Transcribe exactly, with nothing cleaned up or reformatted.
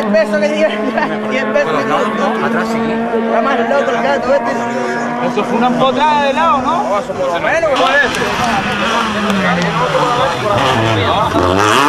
diez pesos le dieron ya, diez pesos. No, atrás sí. Está más loco el gato este. Eso fue una empotrada de lado, ¿no? Por lo menos.